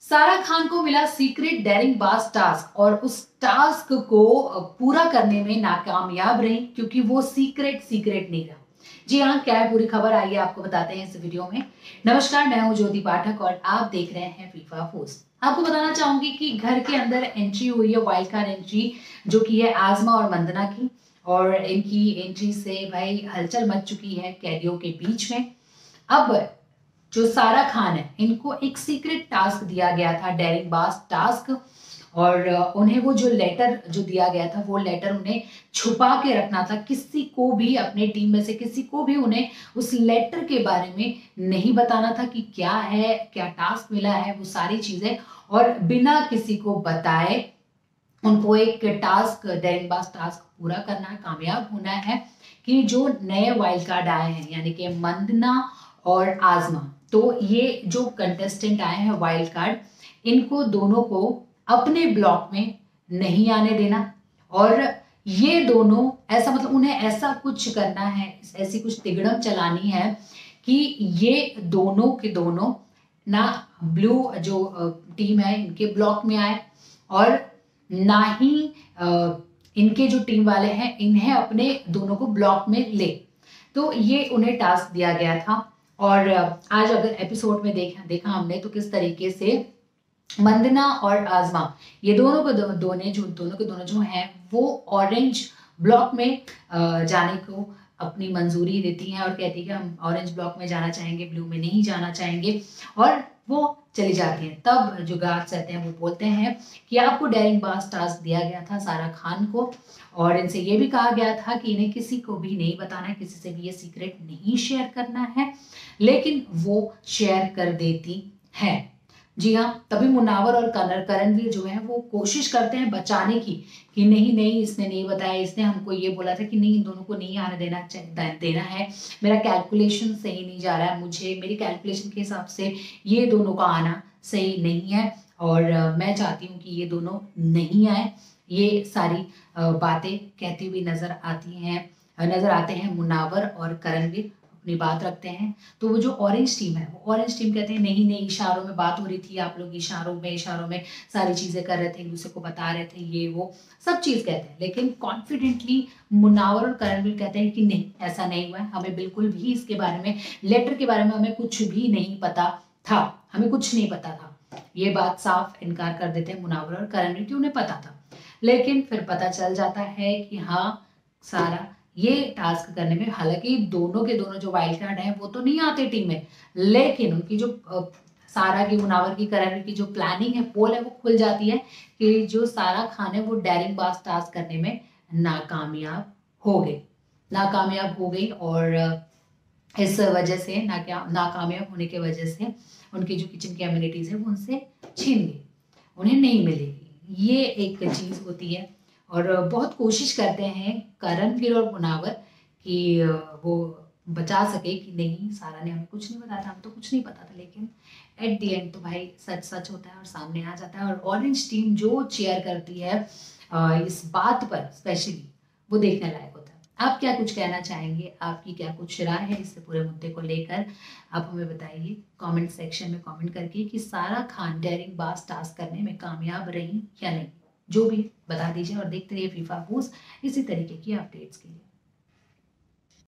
सारा खान को मिला सीक्रेट डेयरिंग बाज टास्क और उस टास्क को पूरा करने में नाकामयाब रही क्योंकि वो सीक्रेट नहीं रहा। जी हाँ, क्या है पूरी खबर, आइए आपको बताते हैं इस वीडियो में। नमस्कार, मैं हूं ज्योति पाठक और आप देख रहे हैं फीफा पोस्ट। आपको बताना चाहूंगी कि घर के अंदर एंट्री हुई है, वाइल्ड कार्ड एंट्री, जो की है आजमा और मंदना की। और इनकी एंट्री से भाई हलचल मच चुकी है कैदियों के बीच में। अब जो सारा खान है, इनको एक सीक्रेट टास्क दिया गया था, डेयरिंग बाज टास्क। और उन्हें वो जो लेटर जो दिया गया था, वो लेटर उन्हें छुपा के रखना था। किसी को भी, अपने टीम में से किसी को भी उन्हें उस लेटर के बारे में नहीं बताना था कि क्या है, क्या टास्क मिला है, वो सारी चीजें। और बिना किसी को बताए उनको एक टास्क, डेयरिंग बाज टास्क पूरा करना है, कामयाब होना है कि जो नए वाइल्ड कार्ड आए हैं, यानी कि मंदना और आजमा, तो ये जो कंटेस्टेंट आए हैं वाइल्ड कार्ड, इनको दोनों को अपने ब्लॉक में नहीं आने देना। और ये दोनों ऐसा, मतलब उन्हें ऐसा कुछ करना है, ऐसी कुछ तिगड़म चलानी है कि ये दोनों के दोनों ना ब्लू जो टीम है इनके ब्लॉक में आए, और ना ही इनके जो टीम वाले हैं इन्हें अपने दोनों को ब्लॉक में ले। तो ये उन्हें टास्क दिया गया था। और आज अगर एपिसोड में देखा हमने तो किस तरीके से मंदना और आजमा, ये दोनों के दोनों जो हैं वो ऑरेंज ब्लॉक में जाने को अपनी मंजूरी देती हैं और कहती है कि हम ऑरेंज ब्लॉक में जाना चाहेंगे, ब्लू में नहीं जाना चाहेंगे, और वो चली जाती हैं। तब जो गार्ड्स रहते हैं वो बोलते हैं कि आपको डेयरिंग बाज टास्क दिया गया था सारा खान को, और इनसे ये भी कहा गया था कि इन्हें किसी को भी नहीं बताना है, किसी से भी ये सीक्रेट नहीं शेयर करना है, लेकिन वो शेयर कर देती है। जी हाँ, तभी मुनावर और करणवीर जो है वो कोशिश करते हैं बचाने की कि नहीं इसने नहीं बताया, इसने हमको ये बोला था कि नहीं, इन दोनों को नहीं आने देना है, मेरा कैलकुलेशन सही नहीं जा रहा है, मेरी कैलकुलेशन के हिसाब से ये दोनों का आना सही नहीं है, और मैं चाहती हूँ कि ये दोनों नहीं आए। ये सारी बातें कहती हुई नजर आते हैं मुनावर और करणवीर, अपनी बात रखते हैं। तो वो जो ऑरेंज टीम है, वो ऑरेंज टीम कहते हैं नहीं इशारों में बात हो रही थी, आप लोग इशारों में सारी चीजें कर रहे थे, एक दूसरे को बता रहे थे, ये वो सब चीज कहते हैं। लेकिन कॉन्फिडेंटली मुनावर और करणवीर कहते हैं कि नहीं, ऐसा नहीं हुआ है, हमें बिल्कुल भी इसके बारे में, लेटर के बारे में हमें कुछ भी नहीं पता था, हमें कुछ नहीं पता था। ये बात साफ इनकार कर देते हैं मुनावर और करणवीर कि उन्हें पता था। लेकिन फिर पता चल जाता है कि हाँ, सारा ये टास्क करने में, हालांकि दोनों के दोनों जो वाइल्ड कार्ड हैं वो तो नहीं आते टीम में, लेकिन उनकी जो सारा की, मुनावर की, करणवीर की जो प्लानिंग है, पोल है, वो खुल जाती है कि जो सारा खान है वो डेयरिंग बाज टास्क करने में नाकामयाब हो गई। और इस वजह से नाकामयाब होने की वजह से उनकी जो किचन की एम्यूनिटीज है वो उनसे छीन गई, उन्हें नहीं मिलेगी। ये एक चीज होती है। और बहुत कोशिश करते हैं करणवीर और मुनावर कि वो बचा सके कि नहीं, सारा ने हमें कुछ नहीं बताया था, हम तो कुछ नहीं पता था। लेकिन एट द एंड तो भाई सच होता है और सामने आ जाता है। और ऑरेंज टीम जो चेयर करती है इस बात पर स्पेशली, वो देखने लायक होता है। आप क्या कुछ कहना चाहेंगे, आपकी क्या कुछ राय है इस पूरे मुद्दे को लेकर, आप हमें बताइए कमेंट सेक्शन में कमेंट करके कि सारा खान डेयरिंग बाज टास्क करने में कामयाब रही या नहीं। जो भी बता दीजिए और देखते रहिए फीफा पोस्ट इसी तरीके की अपडेट्स के लिए।